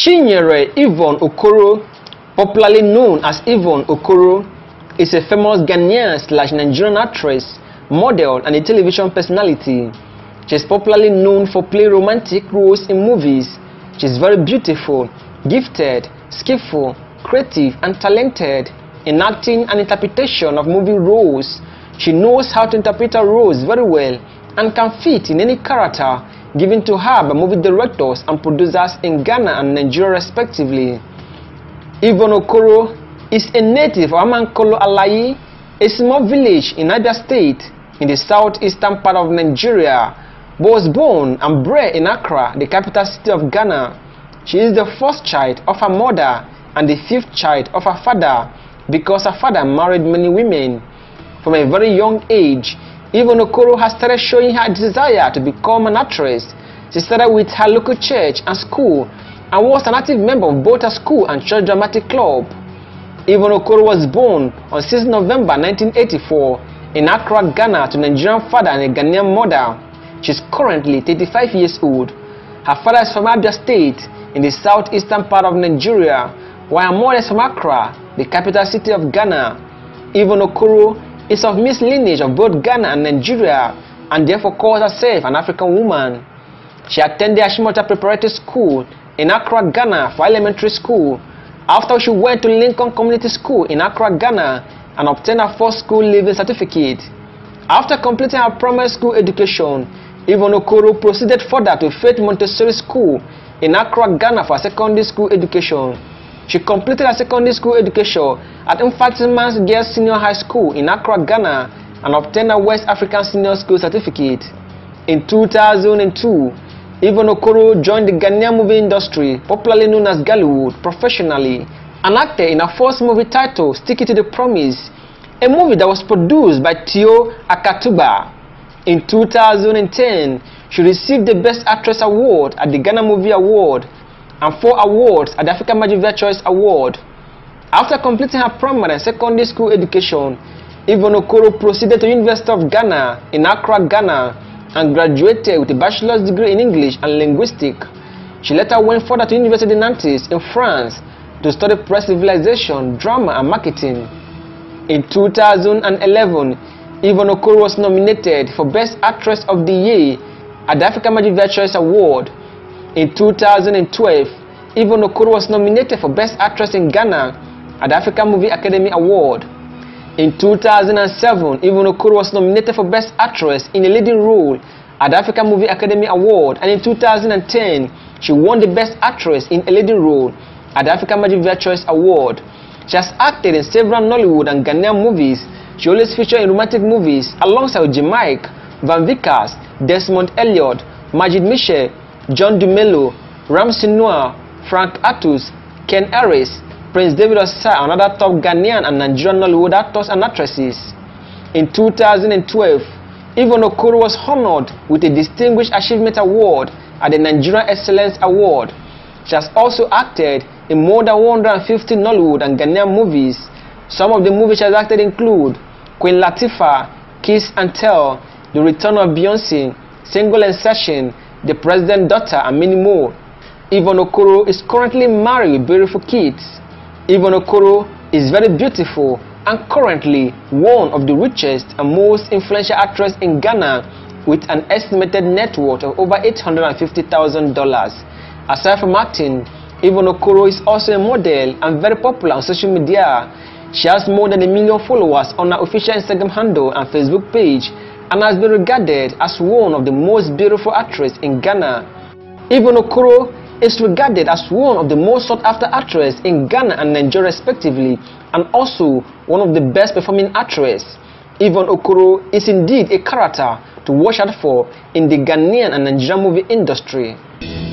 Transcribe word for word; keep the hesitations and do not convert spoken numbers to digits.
Chinyere Yvonne Okoro, popularly known as Yvonne Okoro, is a famous Ghanaian slash Nigerian actress, model, and a television personality. She is popularly known for playing romantic roles in movies. She is very beautiful, gifted, skillful, creative, and talented in acting and interpretation of movie roles. She knows how to interpret her roles very well and can fit in any character given to her by movie directors and producers in Ghana and Nigeria respectively. Yvonne Okoro is a native of Amankolo Alayi, a small village in Abia State in the southeastern part of Nigeria, but was born and bred in Accra, the capital city of Ghana. She is the first child of her mother and the fifth child of her father because her father married many women. From a very young age, Yvonne Okoro has started showing her desire to become an actress. She started with her local church and school and was an active member of both her school and church dramatic club. Yvonne Okoro was born on sixth November nineteen eighty-four in Accra, Ghana, to a Nigerian father and a Ghanaian mother. She is currently thirty-five years old. Her father is from Abia State in the southeastern part of Nigeria, while her mother is from Accra, the capital city of Ghana. Yvonne Okoro is of mixed lineage of both Ghana and Nigeria and therefore calls herself an African woman. She attended Ashimota Preparatory School in Accra, Ghana for elementary school, after she went to Lincoln Community School in Accra, Ghana and obtained her first school leaving certificate. After completing her primary school education, Yvonne Okoro proceeded further to Faith Montessori School in Accra, Ghana for secondary school education. She completed her secondary school education at Infantimans Girls Senior High School in Accra, Ghana and obtained a West African Senior School certificate. In two thousand two, Yvonne Okoro joined the Ghanaian movie industry, popularly known as Gollywood, professionally and acted in her first movie titled Stick It to the Promise, a movie that was produced by Tio Akatuba. In two thousand ten, she received the Best Actress Award at the Ghana Movie Award and four awards at the African Magic Choice Award. After completing her primary and secondary school education, Yvonne Okoro proceeded to University of Ghana in Accra, Ghana and graduated with a bachelor's degree in English and Linguistics. She later went further to University de Nantes in France to study press civilization, drama and marketing. In two thousand eleven, Yvonne Okoro was nominated for Best Actress of the Year at the African Magic Choice Award. In two thousand twelve, Yvonne Okoro was nominated for Best Actress in Ghana at the African Movie Academy Award. In two thousand seven, Yvonne Okoro was nominated for Best Actress in a Leading Role at the African Movie Academy Award, and in two thousand ten, she won the Best Actress in a Leading Role at the African Magic Choice Award. She has acted in several Nollywood and Ghanaian movies. She always featured in romantic movies alongside Jemike, Van Vickers, Desmond Elliott, Majid Michel, John Dumelo, Ramsey Noah, Frank Atus, Ken Harris, Prince David Osai, and other top Ghanaian and Nigerian Nollywood actors and actresses. In two thousand twelve, Yvonne Okoro was honored with a Distinguished Achievement Award at the Nigerian Excellence Award. She has also acted in more than one hundred fifty Nollywood and Ghanaian movies. Some of the movies she has acted include Queen Latifah, Kiss and Tell, The Return of Beyonce, Single and Session, The President's Daughter, and many more. Yvonne Okoro is currently married with beautiful kids. Yvonne Okoro is very beautiful and currently one of the richest and most influential actresses in Ghana with an estimated net worth of over eight hundred fifty thousand dollars. Aside from acting, Yvonne Okoro is also a model and very popular on social media. She has more than a million followers on her official Instagram handle and Facebook page and has been regarded as one of the most beautiful actresses in Ghana. Yvonne Okoro is regarded as one of the most sought-after actresses in Ghana and Nigeria respectively, and also one of the best performing actresses. Yvonne Okoro is indeed a character to watch out for in the Ghanaian and Nigerian movie industry.